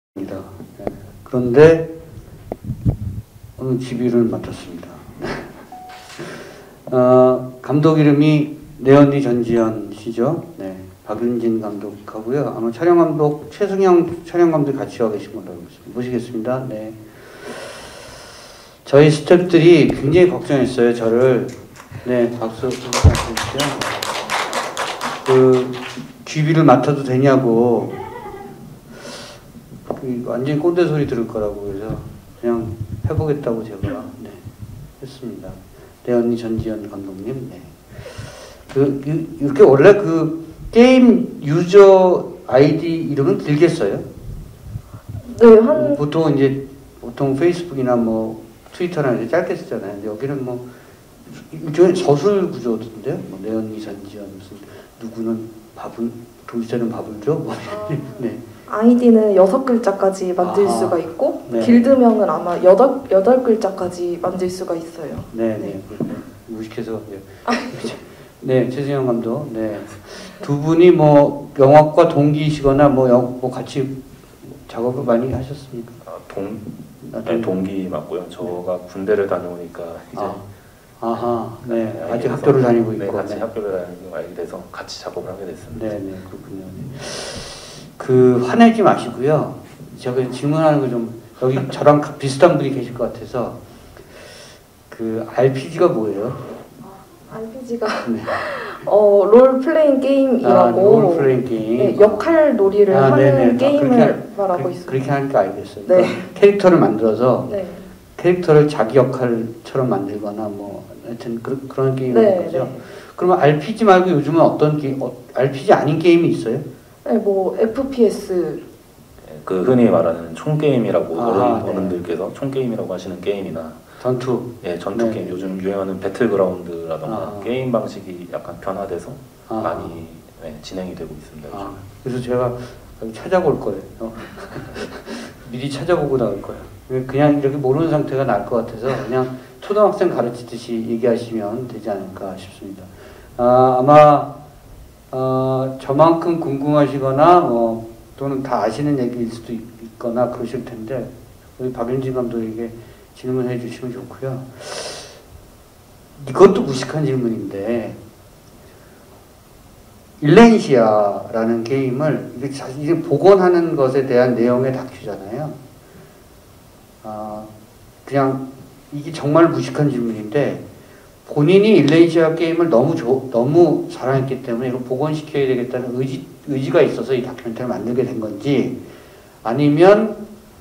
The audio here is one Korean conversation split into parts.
네. 그런데 오늘 지휘를 맡았습니다. 감독 이름이 내언니 전지현 씨죠. 네, 박윤진 감독하고요. 아마 촬영 감독 최승영 촬영 감독이 같이 와 계신 걸로 알고 있습니다. 모시겠습니다. 네, 저희 스태프들이 굉장히 걱정했어요. 저를. 네, 박수 부탁드립니다. 그 GB를 맡아도 되냐고. 완전히 꼰대 소리 들을 거라고 그래서 그냥 해보겠다고 제가 네, 했습니다. 내언니 전지현 감독님. 네. 이렇게 원래 그 게임 유저 아이디 이름은 길게 써요? 네, 보통 페이스북이나 뭐 트위터나 이렇게 짧게 쓰잖아요. 근데 여기는 뭐 일종의 저술 구조던데요. 뭐 내언니 전지현 무슨 누구는 돌쇠는 밥을 줘? 뭐. 네. 아이디는 6글자까지 만들 수가 있고 네. 길드명은 아마 8글자까지 만들 수가 있어요. 네. 무식해서. 네, 최승영 감독. 네. 두 분이 뭐 영화과 동기이시거나 뭐 같이 작업을 많이 하셨습니까? 네, 동기 맞고요. 저가 군대를 다녀오니까 이제 네. 아직 학교를 다니고 있고. 네, 같이 학교를 다니고 알게 돼서 같이 작업을 하게 됐습니다. 네, 그렇군요. 그 화내지 마시고요. 제가 질문하는 거 좀 여기 저랑 비슷한 분이 계실 것 같아서 그 RPG가 뭐예요? RPG가 네. 롤플레잉 게임이라고 롤플레잉 게임. 네, 역할 놀이를 하는 게임을 말하고 있습니다. 그렇게 하니까 알겠어요. 네. 캐릭터를 만들어서 네. 캐릭터를 자기 역할처럼 만들거나 뭐 하여튼 그런 게임인 거죠. 네. 그러면 RPG 말고 요즘은 어떤 게임, RPG 아닌 게임이 있어요? 네, 뭐 FPS. 그 흔히 말하는 총 게임이라고 네. 어른들께서 총 게임이라고 하시는 게임이나 전투. 예, 전투 네. 게임 요즘 유행하는 배틀그라운드라던가 게임 방식이 약간 변화돼서 많이 진행이 되고 있습니다. 그래서 제가 찾아볼 거예요. 미리 찾아보고 나올 거예요. 그냥 이렇게 모르는 상태가 나을 것 같아서 그냥 초등학생 가르치듯이 얘기하시면 되지 않을까 싶습니다. 아마 저만큼 궁금하시거나 또는 다 아시는 얘기일 수도 있거나 그러실 텐데 우리 박윤진 감독에게 질문해 주시면 좋고요. 이것도 무식한 질문인데 일렌시아라는 게임을 이게 복원하는 것에 대한 내용의 다큐잖아요. 그냥 이게 정말 무식한 질문인데 본인이 일렌시아 게임을 너무 사랑했기 때문에 이걸 복원시켜야 되겠다는 의지가 있어서 이 다큐멘터리를 만들게 된 건지 아니면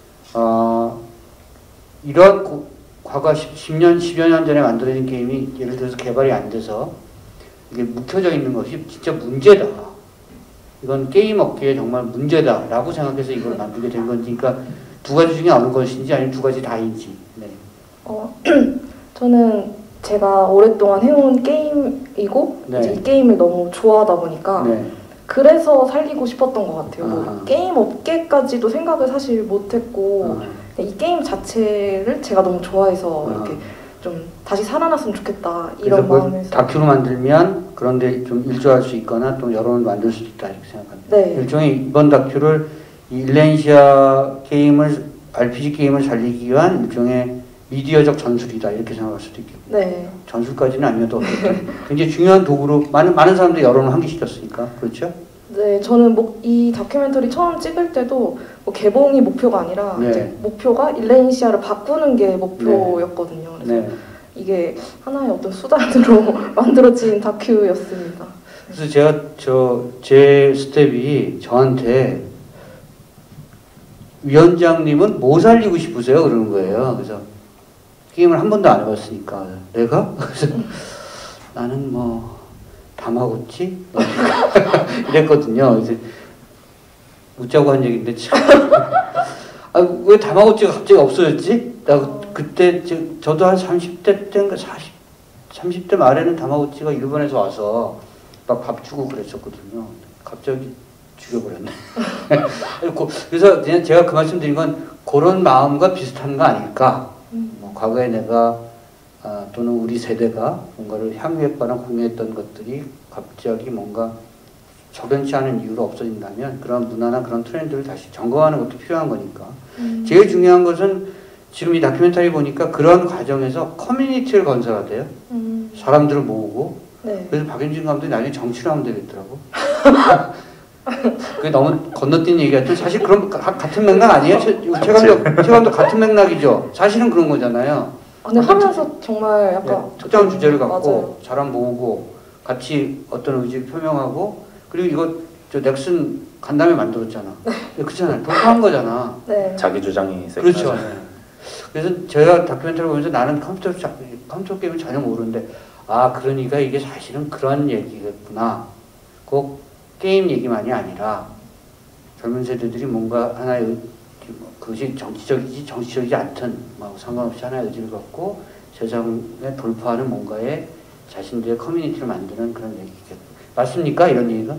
이런 과거 10년, 10여 년 전에 만들어진 게임이 예를 들어서 개발이 안 돼서 이게 묵혀져 있는 것이 진짜 문제다. 이건 게임 업계에 정말 문제다라고 생각해서 이걸 만들게 된 건지, 그러니까 두 가지 중에 어느 것인지 아니면 두 가지 다인지. 네. 저는 제가 오랫동안 해온 게임이고 네. 이제 이 게임을 너무 좋아하다 보니까 그래서 살리고 싶었던 것 같아요. 뭐 게임 업계까지도 생각을 사실 못했고 이 게임 자체를 제가 너무 좋아해서 이렇게 좀 다시 살아났으면 좋겠다 이런 마음에서 다큐로 만들면 그런데 좀 일조할 수 있거나 또 여론을 만들 수도 있다 이렇게 생각합니다. 네. 일종의 이번 다큐를 일렌시아 게임을 RPG 게임을 살리기 위한 일종의 미디어적 전술이다 이렇게 생각할 수도 있겠고. 네. 전술까지는 아니어도 굉장히 중요한 도구로 많은 사람들이 여론을 환기시켰으니까 그렇죠? 네, 저는 이 다큐멘터리 처음 찍을 때도 뭐 개봉이 목표가 아니라 이제 목표가 일렌시아를 바꾸는 게 목표였거든요. 그래서 이게 하나의 어떤 수단으로 만들어진 다큐였습니다. 그래서 제가 제 스텝이 저한테 위원장님은 뭐 살리고 싶으세요? 그러는 거예요. 그래서 게임을 한 번도 안 해봤으니까 내가? 그래서 나는 뭐 다마고치? 이랬거든요. 이제 웃자고 한 얘기인데 참. 왜 다마고치가 갑자기 없어졌지? 나 그때 저도 한 30대 때인가 30대 말에는 다마고치가 일본에서 와서 막 밥 주고 그랬었거든요. 갑자기 죽여버렸네. 그래서 그냥 제가 그 말씀 드린 건 그런 마음과 비슷한 거 아닐까. 뭐 과거에 내가 또는 우리 세대가 뭔가를 향유했거나 공유했던 것들이 갑자기 뭔가 저변치 않은 이유로 없어진다면 그런 문화나 그런 트렌드를 다시 점검하는 것도 필요한 거니까. 제일 중요한 것은 지금 이 다큐멘터리 보니까 그런 과정에서 커뮤니티를 건설해야 돼요. 사람들을 모으고. 네. 그래서 박윤진 감독이 나중에 정치를 하면 되겠더라고. 그게 너무 건너뛴 얘기 같죠. 사실 그런 같은 맥락 아니에요? 최 감독 같은 맥락이죠. 사실은 그런 거잖아요. 근데 하면서 정말 약간 네, 특정 주제를 갖고 맞아요. 사람 모으고 같이 어떤 의지를 표명하고 그리고 이거 저 넥슨 간담회 만들었잖아. 그렇잖아요. 돌파한 거잖아. 네. 자기 주장이 그렇죠. 네. 그래서 제가 다큐멘터리 보면서 나는 컴퓨터 게임을 전혀 모르는데 아 그러니까 이게 사실은 그런 얘기겠구나. 꼭 게임 얘기만이 아니라 젊은 세대들이 뭔가 하나의 그것이 정치적이지 않든 뭐 상관없이 하나의 의지를 갖고 세상에 돌파하는 뭔가의 자신들의 커뮤니티를 만드는 그런 얘기겠 맞습니까? 이런 얘기가?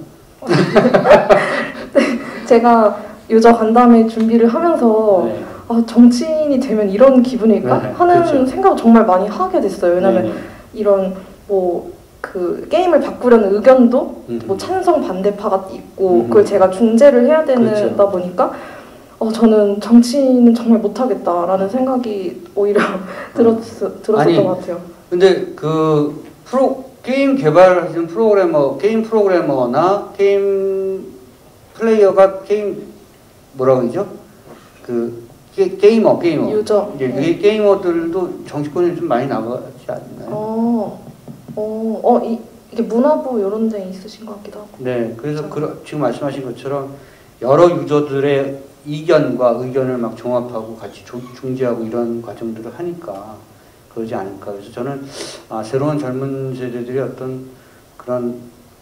네, 제가 유저 간담회 준비를 하면서 네. 아, 정치인이 되면 이런 기분일까? 네, 하는 그렇죠. 생각을 정말 많이 하게 됐어요. 왜냐면 이런 뭐 그 게임을 바꾸려는 의견도 뭐 찬성 반대파가 있고 그걸 제가 중재를 해야 되다 그렇죠. 보니까 저는 정치는 정말 못하겠다라는 생각이 오히려 들었었던 것 같아요. 근데 그 게임 개발하시는 게임 프로그래머나 게임 플레이어가 게임 뭐라고 그러죠? 그 게이머 유저. 네. 게이머들도 정치권에 좀 많이 나가지 않나요? 이게 문화부 이런 데 있으신 것 같기도 하고. 네, 그래서 지금 말씀하신 것처럼 여러 유저들의 이견과 의견을 막 종합하고 같이 중재하고 이런 과정들을 하니까 그러지 않을까. 그래서 저는 새로운 젊은 세대들이 어떤 그런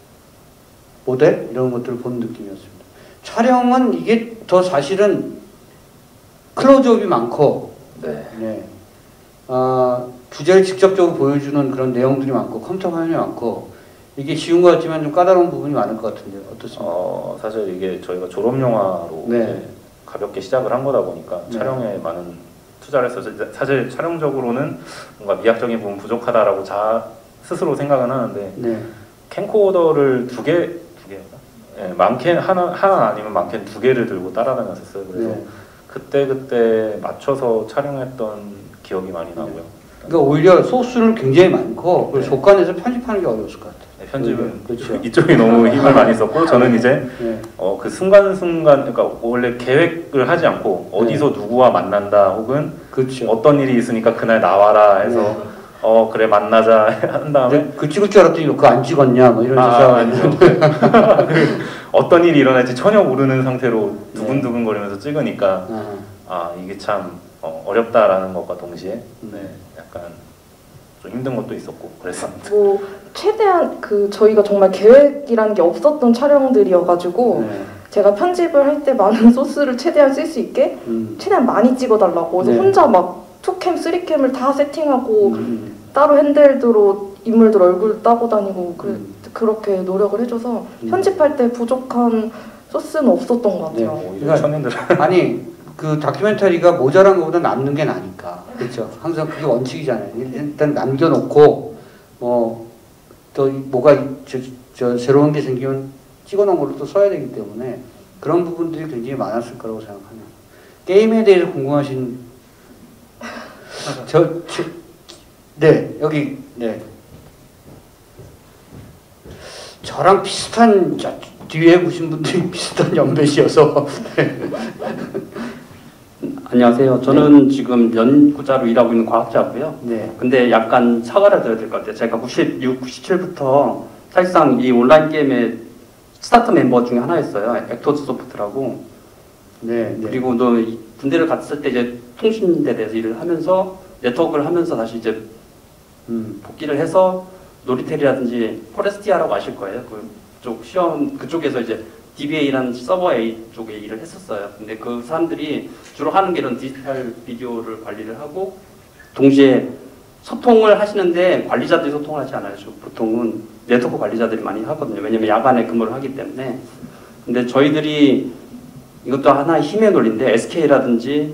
모델 이런 것들을 본 느낌이었습니다. 촬영은 이게 더 사실은 클로즈업이 많고, 네. 주제를 직접적으로 보여주는 그런 내용들이 많고 컴퓨터 화면이 많고 이게 쉬운 것 같지만 좀 까다로운 부분이 많을 것 같은데 어떻습니까? 사실 이게 저희가 졸업영화로 네. 가볍게 시작을 한 거다 보니까 네. 촬영에 많은 투자를 해서 사실 촬영적으로는 뭔가 미학적인 부분 부족하다라고 스스로 생각은 하는데 네. 캠코더를 두 개였나? 네, 만캔 하나 아니면 만캔 두 개를 들고 따라다녔었어요. 그래서 네. 그때 맞춰서 촬영했던 기억이 많이 나고요. 그러니까 오히려 소스는 굉장히 많고 그 조건에서 편집하는 게 어려웠을 것 같아요. 네, 편집은 그렇죠. 이쪽이 너무 힘을 많이 썼고 저는 이제 그 순간순간 그러니까 원래 계획을 하지 않고 어디서 누구와 만난다 혹은 그렇죠. 어떤 일이 있으니까 그날 나와라 해서 그래 만나자 한 다음에 그 찍을 줄 알았더니 그거 안 찍었냐 뭐 이런 아니죠. 어떤 일이 일어날지 전혀 모르는 상태로 두근두근거리면서 찍으니까 이게 참 어렵다라는 것과 동시에 약간 좀 힘든 것도 있었고 그랬습니다. 뭐 최대한 저희가 정말 계획이란 게 없었던 촬영들이어가지고 제가 편집을 할 때 많은 소스를 최대한 쓸 수 있게 최대한 많이 찍어달라고 그래서 혼자 막 2캠, 3캠을 다 세팅하고 따로 핸들드로 인물들 얼굴 따고 다니고 그렇게 노력을 해줘서 편집할 때 부족한 소스는 없었던 것 같아요. 오히려 청년들 아니 그 다큐멘터리가 모자란 것보다 남는 게 나니까 그렇죠. 항상 그게 원칙이잖아요. 일단 남겨놓고 또 뭐가 저 새로운 게 생기면 찍어놓은 걸로 또 써야 되기 때문에 그런 부분들이 굉장히 많았을 거라고 생각합니다. 게임에 대해서 궁금하신 네 여기 네 저랑 비슷한 뒤에 보신 분들이 비슷한 연배시여서 안녕하세요. 저는 지금 연구자로 일하고 있는 과학자고요. 근데 약간 사과를 드려야 될 것 같아요. 제가 96, 97부터 사실상 이 온라인 게임의 스타트 멤버 중에 하나였어요. 액토즈 소프트라고. 그리고 군대를 갔을 때 이제 통신대 대해서 일을 하면서 네트워크를 하면서 다시 이제 복귀를 해서 노리텔이라든지 포레스티아라고 아실 거예요. 그쪽 시험 그쪽에서 이제 DBA라는 서버 A 쪽에 일을 했었어요. 근데 그 사람들이 주로 하는 게 이런 디지털 비디오를 관리를 하고 동시에 소통을 하시는데 관리자들이 소통을 하지 않아요. 보통은 네트워크 관리자들이 많이 하거든요. 왜냐면 야간에 근무를 하기 때문에. 근데 저희들이 이것도 하나의 힘의 논리인데 SK라든지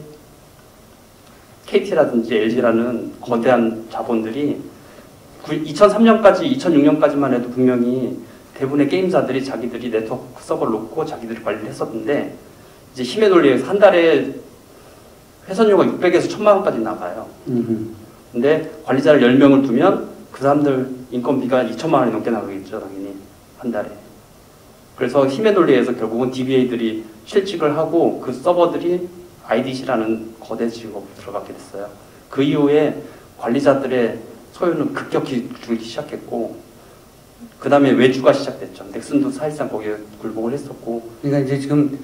KT라든지 LG라는 거대한 자본들이 2003년까지 2006년까지만 해도 분명히 대부분의 게임사들이 자기들이 네트워크 서버를 놓고 자기들이 관리를 했었는데 이제 힘의 논리에서 한 달에 회선료가 600에서 1000만 원까지 나가요. 근데 관리자를 10명을 두면 그 사람들 인건비가 2천만 원이 넘게 나가겠죠, 당연히 한 달에. 그래서 힘의 논리에서 결국은 DBA들이 실직을 하고 그 서버들이 IDC라는 거대 직업으로 들어가게 됐어요. 그 이후에 관리자들의 소유는 급격히 줄기 시작했고 그 다음에 외주가 시작됐죠. 넥슨도 사실상 거기에 굴복을 했었고. 그러니까 이제 지금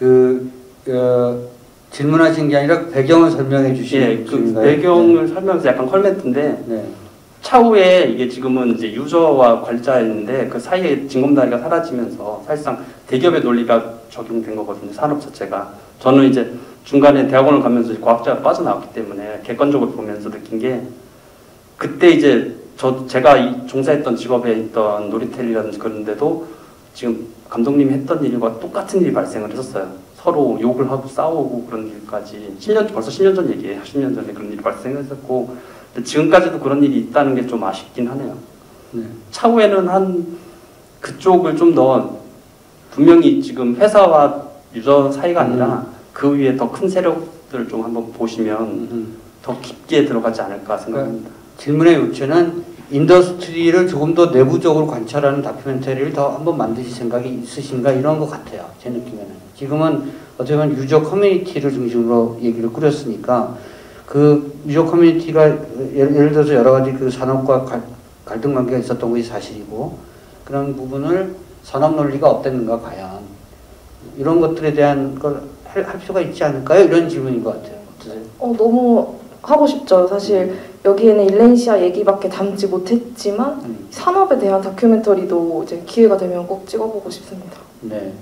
질문하신 게 아니라 배경을 설명해 주시는 예, 그 배경을 설명해서 약간 컬멘트인데 네. 차후에 이게 지금은 이제 유저와 관리자였는데 그 사이에 징검다리가 사라지면서 사실상 대기업의 논리가 적용된 거거든요. 산업 자체가. 저는 이제 중간에 대학원을 가면서 과학자가 빠져나왔기 때문에 객관적으로 보면서 느낀 게 그때 이제 제가 종사했던 직업에 있던 노리텔이라든지 그런 데도 지금 감독님이 했던 일과 똑같은 일이 발생을 했었어요. 서로 욕을 하고 싸우고 그런 일까지 벌써 10년 전 얘기예요. 10년 전에 그런 일이 발생했었고 근데 지금까지도 그런 일이 있다는 게 좀 아쉽긴 하네요. 네. 차후에는 그쪽을 좀 더 분명히 지금 회사와 유저 사이가 아니라 그 위에 더 큰 세력들을 좀 한번 보시면 더 깊게 들어가지 않을까 생각합니다. 질문의 요체는 인더스트리를 조금 더 내부적으로 관찰하는 다큐멘터리를 더 한번 만드실 생각이 있으신가 이런 것 같아요. 제 느낌에는. 지금은 어떻게 보면 유저 커뮤니티를 중심으로 얘기를 꾸렸으니까 그 유저 커뮤니티가 예를 들어서 여러 가지 그 산업과 갈등 관계가 있었던 것이 사실이고 그런 부분을 산업 논리가 어땠는가 과연 이런 것들에 대한 걸 할 필요가 있지 않을까요? 이런 질문인 것 같아요. 어떠세요? 너무 하고 싶죠. 사실 여기에는 일렌시아 얘기밖에 담지 못했지만 산업에 대한 다큐멘터리도 이제 기회가 되면 꼭 찍어보고 싶습니다. 네.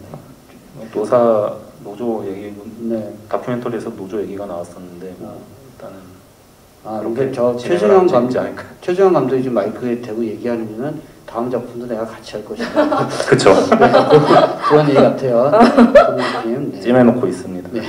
노조 얘기, 네. 다큐멘터리에서 노조 얘기가 나왔었는데 일단은 근데 저 최정현 감독이 지금 마이크에 대고 얘기하는 이유는 다음 작품도 내가 같이 할 것이다. 그렇죠. 네, 그런 얘기 같아요. 네. 찜해놓고 있습니다. 네.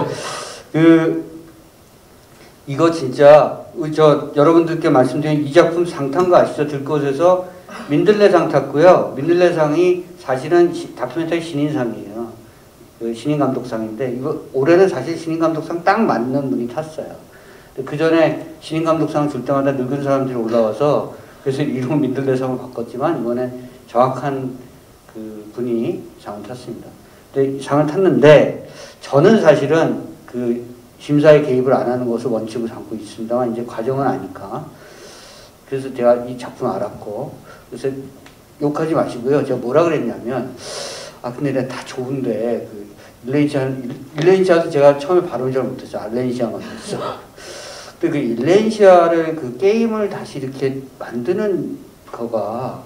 이거 진짜 여러분들께 말씀드린 이 작품 상 탄 거 아시죠? 들꽃에서 민들레상 탔고요. 민들레상이 사실은 다큐멘터리 신인상이에요. 신인 감독상인데 이거 올해는 사실 신인 감독상 딱 맞는 분이 탔어요. 그 전에 신인 감독상을 줄 때마다 늙은 사람들이 올라와서 그래서 이름 민들레상을 바꿨지만 이번에 정확한 그 분이 상을 탔습니다. 근데 상을 탔는데 저는 사실은 그 심사에 개입을 안 하는 것을 원칙으로 삼고 있습니다만 이제 과정은 아니까 그래서 제가 이 작품을 알았고 그래서 욕하지 마시고요. 제가 뭐라 그랬냐면 근데 내가 다 좋은데 그 일렌시아도 제가 처음에 발음을 잘 못했죠. 알렌시아만 했어. 근데 그 일렌시아를 그 게임을 다시 이렇게 만드는 거가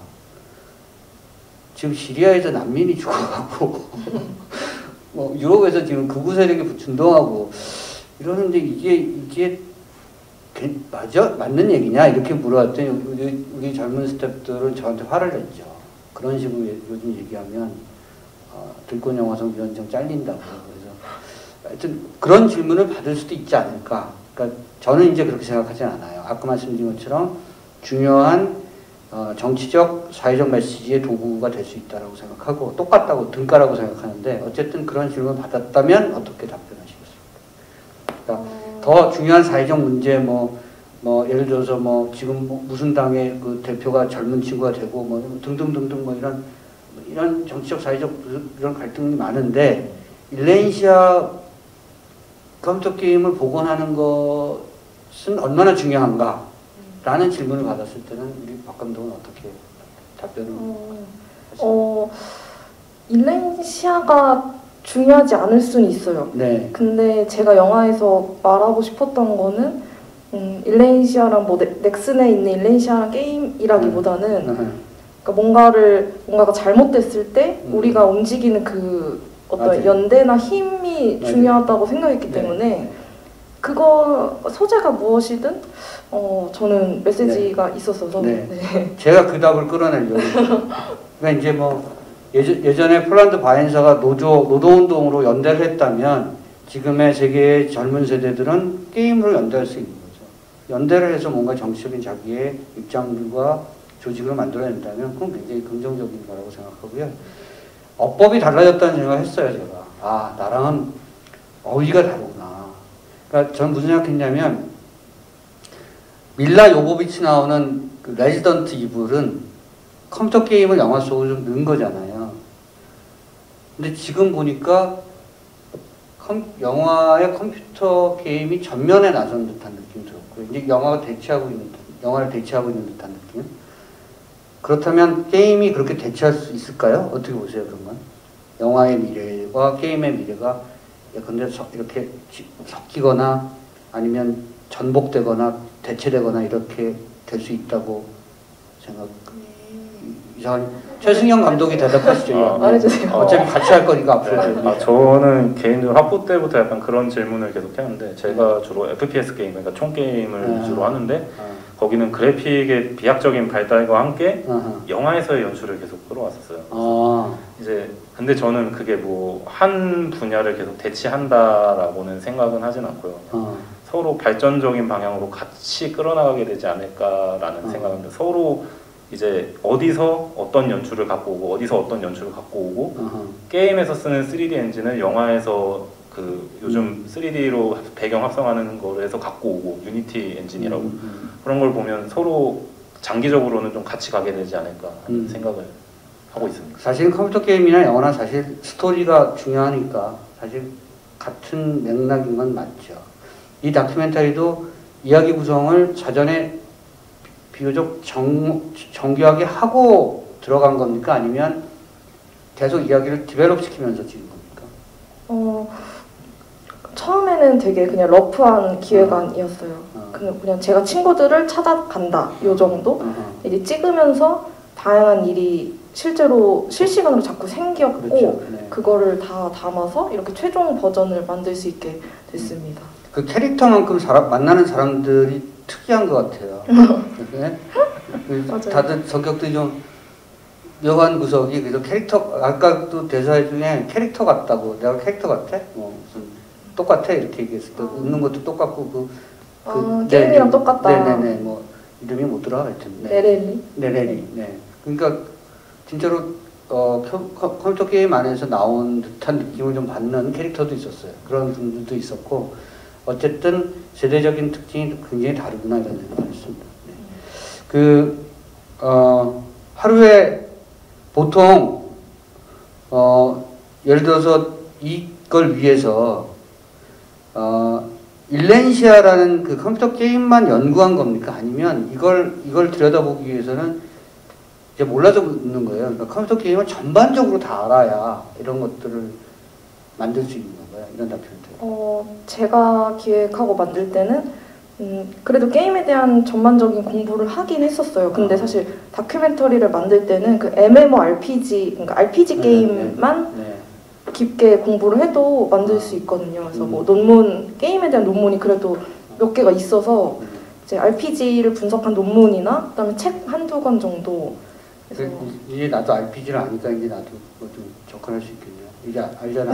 지금 시리아에서 난민이 죽어가고 뭐 유럽에서 지금 극우 세력이 준동하고 이러는데 이게 맞는 얘기냐 이렇게 물어봤더니 우리 젊은 스태프들은 저한테 화를 냈죠. 그런 식으로 요즘 얘기하면 들꽃 영화상 위원장 잘린다고. 그래서 하여튼 그런 질문을 받을 수도 있지 않을까. 그러니까 저는 이제 그렇게 생각하진 않아요. 아까 말씀드린 것처럼 중요한 정치적, 사회적 메시지의 도구가 될 수 있다고 생각하고 똑같다고 등가라고 생각하는데 어쨌든 그런 질문을 받았다면 어떻게 답변하시겠습니까? 그러니까 더 중요한 사회적 문제 예를 들어서 지금 무슨 당의 그 대표가 젊은 친구가 되고 등등등등 이런 정치적 사회적 이런 갈등이 많은데 일렌시아 컴퓨터 게임을 복원하는 것은 얼마나 중요한가? 라는 질문을 받았을 때는 우리 박 감독은 어떻게 답변을 하시나요? 일렌시아가 중요하지 않을 수는 있어요. 네. 근데 제가 영화에서 말하고 싶었던 거는 일렌시아랑 넥슨에 있는 일렌시아 게임이라기보다는 그러니까 뭔가가 잘못됐을 때 우리가 움직이는 그 어떤 맞아요. 연대나 힘이 맞아요. 중요하다고 생각했기 네. 때문에 그거 소재가 무엇이든 저는 메시지가 있었어서 네. 네. 제가 그 답을 끌어내려고. 그러니까 이제 예전에 폴란드 바이엔사가 노동운동으로 연대를 했다면 지금의 세계의 젊은 세대들은 게임으로 연대할 수 있는 거죠. 연대를 해서 뭔가 정치적인 자기의 입장들과 조직으로 만들어낸다면 그건 굉장히 긍정적인 거라고 생각하고요. 어법이 달라졌다는 생각을 했어요, 제가. 아, 나랑은 어휘가 다르구나. 그러니까 저는 무슨 생각했냐면, 밀라 요보비치 나오는 그 레지던트 이블은 컴퓨터 게임을 영화 속으로 좀 넣은 거잖아요. 근데 지금 보니까 영화의 컴퓨터 게임이 전면에 나선 듯한 느낌이 들었고요. 이제 영화를 대체하고 있는 듯한 느낌. 그렇다면 게임이 그렇게 대체할 수 있을까요? 어떻게 보세요, 그런 건? 영화의 미래와 게임의 미래가 근데 이렇게 섞이거나 아니면 전복되거나 대체되거나 이렇게 될 수 있다고 이상한 최승영 감독이 대답하시죠. 말해주세요. 어차피 같이 할 거니까 앞으로. 네. 저는 개인적으로 학부 때부터 약간 그런 질문을 계속 했는데 제가 주로 FPS 게임, 그러니까 총 게임을 주로 하는데 거기는 그래픽의 비약적인 발달과 함께 영화에서의 연출을 계속 끌어왔었어요. 이제 근데 저는 그게 뭐 한 분야를 계속 대체한다라고는 생각은 하진 않고요. 서로 발전적인 방향으로 같이 끌어나가게 되지 않을까라는 생각인데 서로 이제 어디서 어떤 연출을 갖고 오고 어디서 어떤 연출을 갖고 오고 게임에서 쓰는 3D 엔진을 영화에서 그 요즘 3D로 배경 합성하는 거에서 갖고 오고 유니티 엔진이라고 그런 걸 보면 서로 장기적으로는 좀 같이 가게 되지 않을까 하는 생각을 하고 있습니다. 사실 컴퓨터 게임이나 영화나 사실 스토리가 중요하니까 사실 같은 맥락인 건 맞죠. 이 다큐멘터리도 이야기 구성을 사전에 비교적 정교하게 하고 들어간 겁니까? 아니면 계속 이야기를 디벨롭 시키면서 찍은 겁니까? 처음에는 되게 그냥 러프한 기획안이었어요. 그냥 제가 친구들을 찾아간다 요 정도. 이제 찍으면서 다양한 일이 실제로 실시간으로 자꾸 생겼고 그렇죠. 네. 그거를 다 담아서 이렇게 최종 버전을 만들 수 있게 됐습니다. 그 캐릭터만큼 만나는 사람들이 특이한 것 같아요. 네? 다들 성격들이 좀 묘한 구석이 그래서 캐릭터 아까도 대사 중에 캐릭터 같다고 내가 캐릭터 같아? 뭐 무슨 똑같아 이렇게 얘기했을 때 웃는 것도 똑같고 게임이랑 똑같다. 네네네 뭐 이름이 못 들어 하여튼 네렐리 네 그러니까 진짜로 컴퓨터 게임 안에서 나온 듯한 느낌을 좀 받는 캐릭터도 있었어요. 그런 분들도 있었고 어쨌든 세대적인 특징이 굉장히 다르구나 이런 생각을 했습니다. 네. 하루에 보통 예를 들어서 이걸 위해서 일렌시아라는 그 컴퓨터 게임만 연구한 겁니까? 아니면 이걸 들여다보기 위해서는 이제 몰라서 묻는 거예요. 그러니까 컴퓨터 게임을 전반적으로 다 알아야 이런 것들을 만들 수 있는 건가요? 이런 다큐멘터리. 제가 기획하고 만들 때는 그래도 게임에 대한 전반적인 공부를 하긴 했었어요. 근데 사실 다큐멘터리를 만들 때는 그 MMORPG, 그러니까 RPG 게임만 깊게 공부를 해도 만들 수 있거든요. 그래서 뭐 게임에 대한 논문이 그래도 몇 개가 있어서 이제 RPG를 분석한 논문이나 그다음에 책 한두 권 정도. 그래서 이제 나도 RPG를 아니까 이제 나도 좀 접근할 수 있겠네요. 이제 알잖아.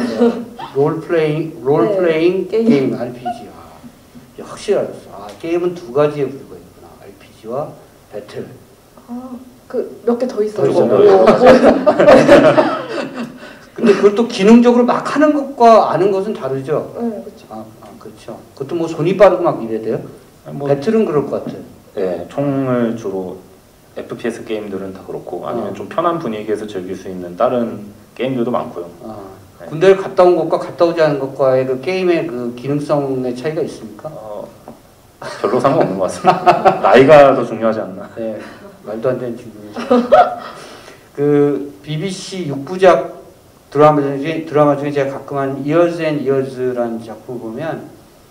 롤플레잉 게임 RPG. 확실히 알았어. 게임은 두 가지의 부류가 있구나. RPG와 배틀. 그 몇 개 더 있어요. 근데 그걸 또 기능적으로 막 하는 것과 아는 것은 다르죠? 네, 그렇죠. 그렇죠. 그것도 뭐 손이 빠르고 막 이래야 돼요? 배틀은 그럴 것 같아요. 네, 총을 주로 FPS 게임들은 다 그렇고 아니면 좀 편한 분위기에서 즐길 수 있는 다른 게임들도 많고요. 네. 군대를 갔다 온 것과 갔다 오지 않은 것과의 그 게임의 그 기능성의 차이가 있습니까? 별로 상관없는 것 같습니다. 나이가 더 중요하지 않나. 네, 말도 안 되는 질문이죠. 그 BBC 6부작 드라마 중에 제가 가끔 한 Years and Years라는 작품을 보면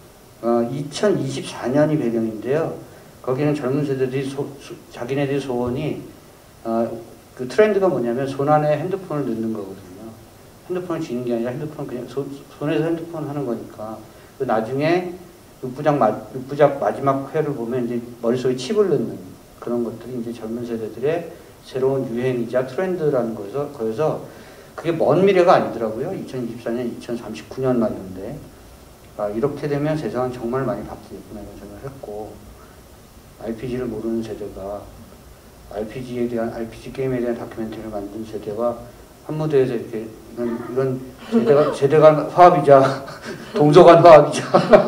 2024년이 배경인데요. 거기는 젊은 세대들이 자기네들의 소원이 그 트렌드가 뭐냐면 손 안에 핸드폰을 넣는 거거든요. 핸드폰을 쥐는 게 아니라 핸드폰 그냥 손에서 핸드폰 하는 거니까. 그 나중에 6부작 마지막 회를 보면 이제 머릿속에 칩을 넣는 그런 것들이 이제 젊은 세대들의 새로운 유행이자 트렌드라는 거여서 그게 먼 미래가 아니더라고요. 2024년, 2039년 말인데 이렇게 되면 세상은 정말 많이 바뀌겠구나 이런 생각을 했고 RPG를 모르는 세대가 RPG 게임에 대한 다큐멘터리를 만든 세대가 한 무대에서 이렇게 이건 세대 간 화합이자 동서 간 화합이자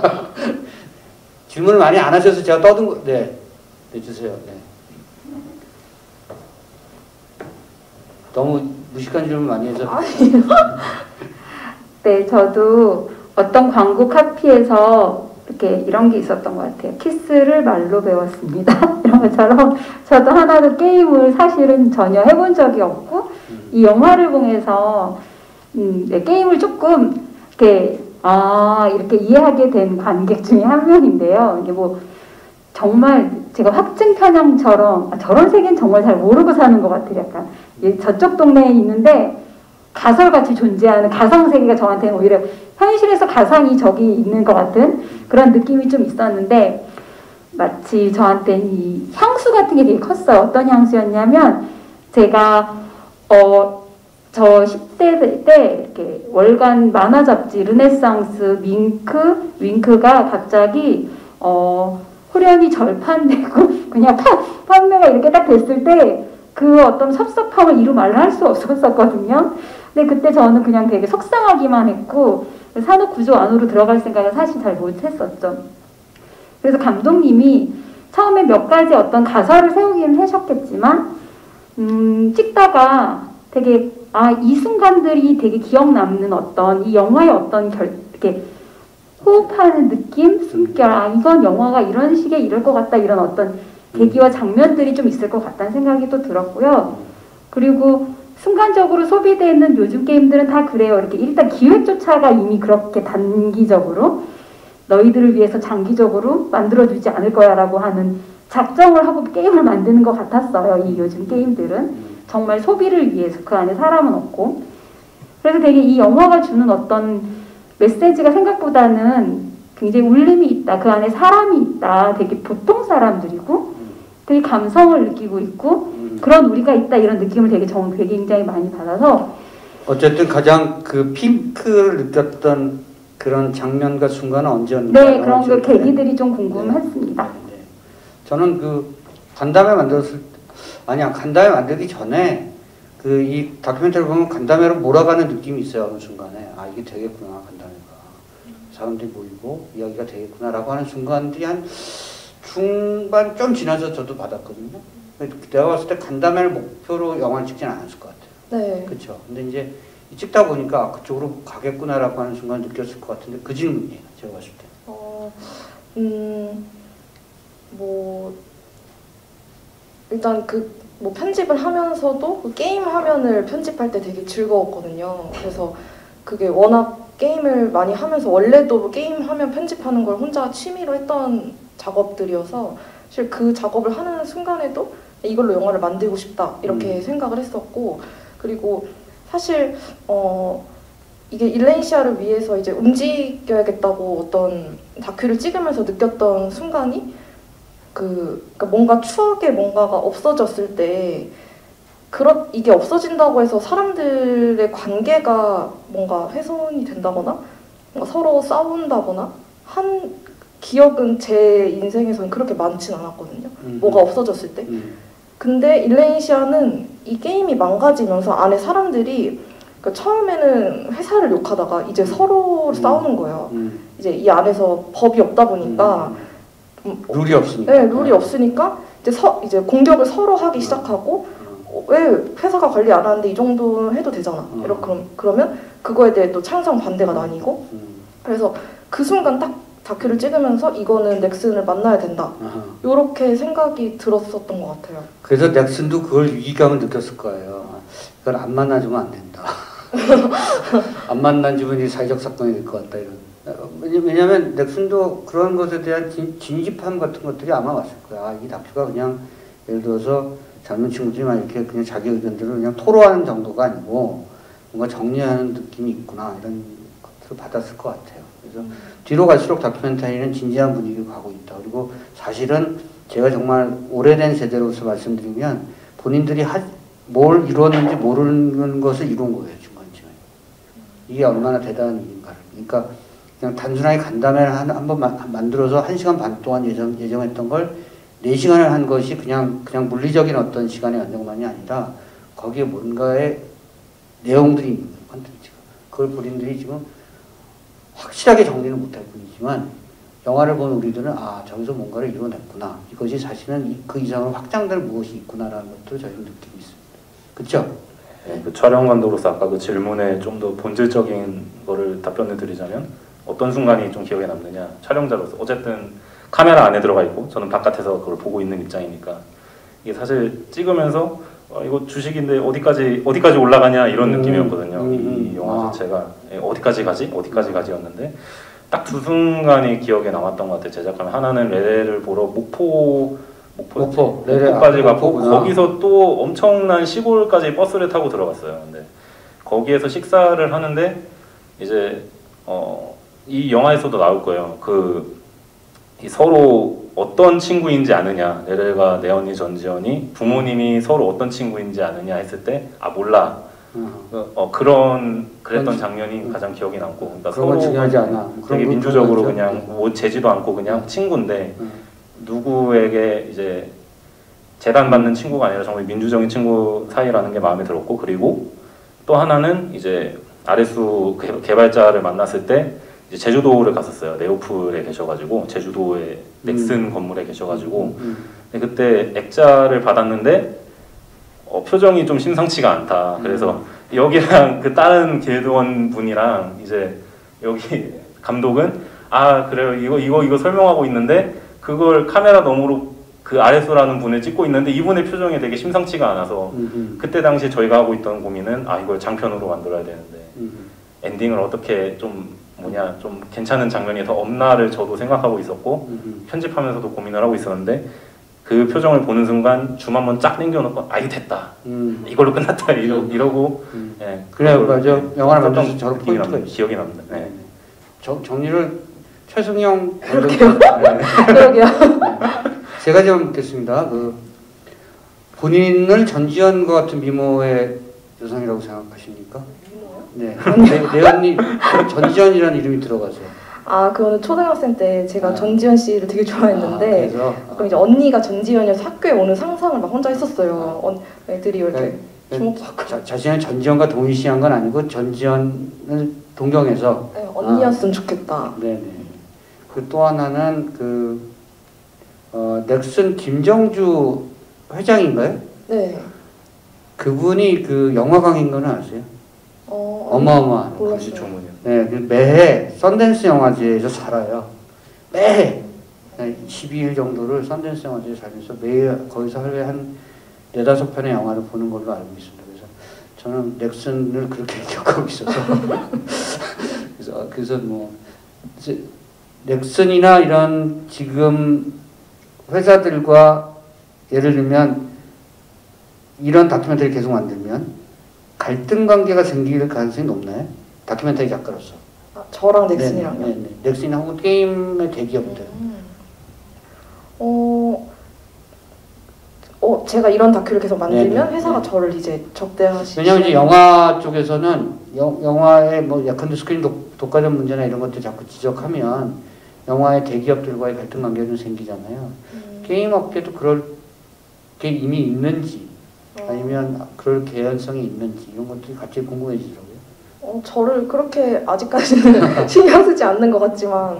질문을 많이 안 하셔서 제가 떠든 거, 네, 내주세요. 네. 너무 무식한 질문 많이 해서. 네, 저도 어떤 광고 카피에서 이렇게 이런 게 있었던 것 같아요. 키스를 말로 배웠습니다. 이런 것처럼 저도 하나도 게임을 사실은 전혀 해본 적이 없고 이 영화를 보면서 네, 게임을 조금 이렇게 이렇게 이해하게 된 관객 중에 한 명인데요. 이게 뭐 정말 제가 확증 편향처럼 저런 세계는 정말 잘 모르고 사는 것 같아요. 약간 저쪽 동네에 있는데 가설같이 존재하는 가상세계가 저한테는 오히려 현실에서 가상이 저기 있는 것 같은 그런 느낌이 좀 있었는데 마치 저한테는 이 향수 같은 게 되게 컸어요. 어떤 향수였냐면 제가 저 10대 때 이렇게 월간 만화 잡지 르네상스 윙크가 갑자기 후련히 절판되고 그냥 판매가 이렇게 딱 됐을 때 그 어떤 섭섭함을 이루 말로 할 수 없었거든요. 근데 그때 저는 그냥 되게 속상하기만 했고 산업 구조 안으로 들어갈 생각을 사실 잘 못했었죠. 그래서 감독님이 처음에 몇 가지 어떤 가설을 세우기는 하셨겠지만 찍다가 되게 이 순간들이 되게 기억 남는 어떤 이 영화의 어떤 이렇게 호흡하는 느낌, 숨결, 이건 영화가 이런 식의 이럴 것 같다 이런 어떤 계기와 장면들이 좀 있을 것 같다는 생각이 또 들었고요. 그리고 순간적으로 소비되는 요즘 게임들은 다 그래요. 이렇게 일단 기획조차가 이미 그렇게 단기적으로 너희들을 위해서 장기적으로 만들어주지 않을 거야라고 하는 작정을 하고 게임을 만드는 것 같았어요. 이 요즘 게임들은 정말 소비를 위해서 그 안에 사람은 없고 그래서 되게 이 영화가 주는 어떤 메시지가 생각보다는 굉장히 울림이 있다. 그 안에 사람이 있다. 되게 보통 사람들이고 되게 감성을 느끼고 있고 그런 우리가 있다 이런 느낌을 되게 굉장히 많이 받아서 어쨌든 가장 그 핑크를 느꼈던 그런 장면과 순간은 언제였는가? 네, 그런 그 계기들이 좀 궁금했습니다. 네. 저는 그 간담회 만들기 전에 그 이 다큐멘터리를 보면 간담회로 몰아가는 느낌이 있어요. 어느 순간에 이게 되겠구나 간담회가 사람들이 모이고 이야기가 되겠구나라고 하는 순간들이 한 중반 좀 지나서 저도 받았거든요. 내가 봤을 때 간담회를 목표로 영화를 찍지는 않았을 것 같아요. 네. 그렇죠. 근데 이제 찍다 보니까 그쪽으로 가겠구나라고 하는 순간 느꼈을 것 같은데 그 질문이에요. 제가 봤을 때. 뭐 일단 뭐 편집을 하면서도 그 게임 화면을 편집할 때 되게 즐거웠거든요. 그래서 그게 워낙 게임을 많이 하면서 원래도 게임 화면 편집하는 걸 혼자 취미로 했던 작업들이어서 사실 그 작업을 하는 순간에도 이걸로 영화를 만들고 싶다 이렇게 생각을 했었고 그리고 사실 이게 일레이시아를 위해서 이제 움직여야겠다고 어떤 다큐를 찍으면서 느꼈던 순간이 그러니까 뭔가 추억의 뭔가가 없어졌을 때 이게 없어진다고 해서 사람들의 관계가 뭔가 훼손이 된다거나 뭔가 서로 싸운다거나 한 기억은 제 인생에서는 그렇게 많진 않았거든요. 뭐가 없어졌을 때. 근데 일레이시아는 이 게임이 망가지면서 안에 사람들이 그러니까 처음에는 회사를 욕하다가 이제 서로 싸우는 거예요. 이제 이 안에서 법이 없다 보니까 룰이 없으니까. 네, 룰이 없으니까 이제 공격을 서로 하기 시작하고 왜 회사가 관리 안 하는데 이 정도 해도 되잖아. 그러면 그거에 대해 또 찬성 반대가 나뉘고 그래서 그 순간 딱 다큐를 찍으면서 이거는 넥슨을 만나야 된다. 이렇게 생각이 들었었던 것 같아요. 그래서 넥슨도 그걸 위기감을 느꼈을 거예요. 이걸 안 만나주면 안 된다. 안 만나주면 이 사회적 사건이 될 것 같다. 이런. 왜냐면 넥슨도 그런 것에 대한 진지함 같은 것들이 아마 왔을 거야. 이 다큐가 그냥 예를 들어서 젊은 친구들이 이렇게 그냥 자기 의견들을 그냥 토로하는 정도가 아니고 뭔가 정리하는 느낌이 있구나 이런 것들을 받았을 것 같아요. 그래서 뒤로 갈수록 다큐멘터리는 진지한 분위기로 가고 있다. 그리고 사실은 제가 정말 오래된 세대로서 말씀드리면 본인들이 뭘 이루었는지 모르는 것을 이룬 거예요. 중간쯤에. 이게 얼마나 대단한 일인가를. 그러니까 그냥 단순하게 간담회를 한번 만들어서 1시간 반 동안 예정했던 걸 4시간을 한 것이 그냥 물리적인 어떤 시간의 연장만이 아니라 거기에 뭔가의 내용들이 있는 컨텐츠가. 그걸 본인들이 지금 확실하게 정리를 못할 뿐이지만 영화를 본 우리들은 아 저기서 뭔가를 이뤄냈구나. 이것이 사실은 그 이상으로 확장될 무엇이 있구나라는 것도 저희는 느끼고 있습니다. 그렇죠? 네, 그 촬영 감독으로서 아까 그 질문에 좀 더 본질적인 거를 답변을 드리자면 어떤 순간이 좀 기억에 남느냐. 촬영자로서 어쨌든 카메라 안에 들어가 있고 저는 바깥에서 그걸 보고 있는 입장이니까 이게 사실 찍으면서 이거 주식인데 어디까지 올라가냐 이런 느낌이었거든요. 이 영화 자체가 어디까지 가지였는데 딱 두 순간이 기억에 남았던 것 같아요. 제작하면 하나는 레레를 보러 목포까지 가고 거기서 또 엄청난 시골까지 버스를 타고 들어갔어요. 근데 거기에서 식사를 하는데 이제 이 영화에서도 나올 거예요. 이 서로 어떤 친구인지 아느냐. 레레가 내 언니 전지현이 부모님이 서로 어떤 친구인지 아느냐 했을 때 아 몰라. 그랬던 장면이 가장 기억이 남고. 그러니까 서로 중요하지 않아. 되게 민주적으로 그냥 뭐 재지도 않고 그냥 친구인데 누구에게 이제 재단받는 친구가 아니라 정말 민주적인 친구 사이라는 게 마음에 들었고 그리고 또 하나는 이제 아레수 개발자를 만났을 때 이제 제주도를 갔었어요. 네오플에 계셔가지고 제주도의 넥슨 건물에 계셔가지고 근데 그때 액자를 받았는데 표정이 좀 심상치가 않다. 그래서 여기랑 그 다른 길드원 분이랑 이제 여기 감독은 아 그래요 이거 설명하고 있는데 그걸 카메라 너머로 그 아레수라는 분을 찍고 있는데 이분의 표정이 되게 심상치가 않아서 그때 당시 저희가 하고 있던 고민은 아 이걸 장편으로 만들어야 되는데 엔딩을 어떻게 좀 괜찮은 장면이 더 없나를 저도 생각하고 있었고 편집하면서도 고민을 하고 있었는데 그 표정을 보는 순간 줌 한번 쫙 당겨놓고 아 이거 됐다 이걸로 끝났다 이러고 예, 그래요 맞아 영화를 만들어서 저런 포인트가 기억이 납니다. 네. 정리를 최승영 그러게요. 제가 좀 묻겠습니다. 본인을 전지현과 같은 미모의 여성이라고 생각하십니까? 네. 내 언니 전지현이라는 이름이 들어가서. 아, 그거는 초등학생 때 제가 전지현 씨를 되게 좋아했는데 그럼 이제 언니가 전지현이어서 학교에 오는 상상을 막 혼자 했었어요. 애들이 이렇게 주목받고 자신은 전지현과 동일시한 건 아니고 전지현을 동경해서 네, 언니였으면 좋겠다. 네네. 또 하나는 넥슨 김정주 회장인가요? 네. 그분이 영화광인 거는 아세요? 어마어마한. 몰랐어요. 네, 매해 썬댄스 영화제에서 살아요. 매해 12일 정도를 썬댄스 영화제에 살면서 매일 거기서 하루에 한 4-5편의 영화를 보는 걸로 알고 있습니다. 그래서 저는 넥슨을 그렇게 기억하고 있어서 그래서 넥슨이나 이런 지금 회사들과 예를 들면 이런 다큐멘터리 계속 만들면 갈등 관계가 생길 가능성이 높나요? 다큐멘터리 작가로서. 저랑 넥슨이랑요? 네. 넥슨이나 혹은 게임의 대기업들. 제가 이런 다큐를 계속 만들면 네네. 회사가 저를 이제 적대하시죠. 왜냐하면 이제 영화 쪽에서는 영화의 예컨대 스크린 독과점 문제나 이런 것들 자꾸 지적하면 영화의 대기업들과의 갈등 관계가 좀 생기잖아요. 게임 업계도 그럴 게 이미 있는지 아니면 그럴 개연성이 있는지 이런 것들이 갑자기 궁금해지더라고요. 저를 그렇게 아직까지는 신경 쓰지 않는 것 같지만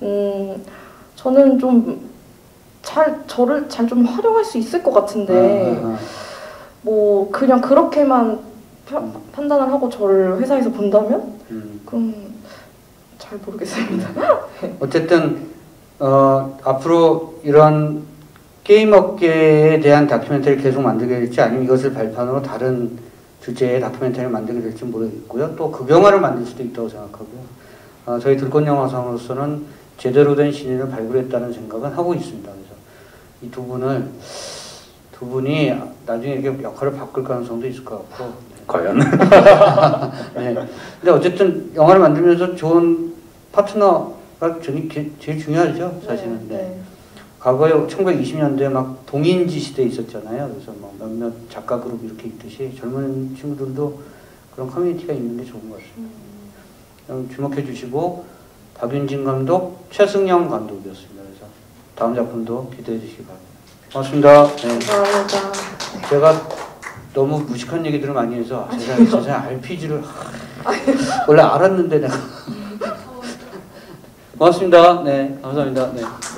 저는 좀 저를 잘 좀 활용할 수 있을 것 같은데 뭐 그냥 그렇게만 판단을 하고 저를 회사에서 본다면 그럼 잘 모르겠습니다. 어쨌든 앞으로 이런 게임 업계에 대한 다큐멘터리를 계속 만들게 될지 아니면 이것을 발판으로 다른 주제의 다큐멘터리를 만들게 될지 모르겠고요. 또 극영화를 만들 수도 있다고 생각하고요. 저희 들꽃영화상으로서는 제대로 된 신인을 발굴했다는 생각은 하고 있습니다. 그래서 이 두 분이 나중에 이렇게 역할을 바꿀 가능성도 있을 것 같고. 과연? 네. 근데 어쨌든 영화를 만들면서 좋은 파트너가 제일 중요하죠, 사실은. 네. 과거에 1920년대에 막 동인지 시대 있었잖아요. 그래서 뭐 몇몇 작가 그룹 이렇게 있듯이 젊은 친구들도 그런 커뮤니티가 있는 게 좋은 것 같습니다. 주목해 주시고 박윤진 감독, 최승영 감독이었습니다. 그래서 다음 작품도 기대해 주시기 바랍니다. 고맙습니다. 네. 감사합니다. 제가 너무 무식한 얘기들을 많이 해서 세상에 RPG를 원래 알았는데 내가 고맙습니다. 네, 감사합니다. 네.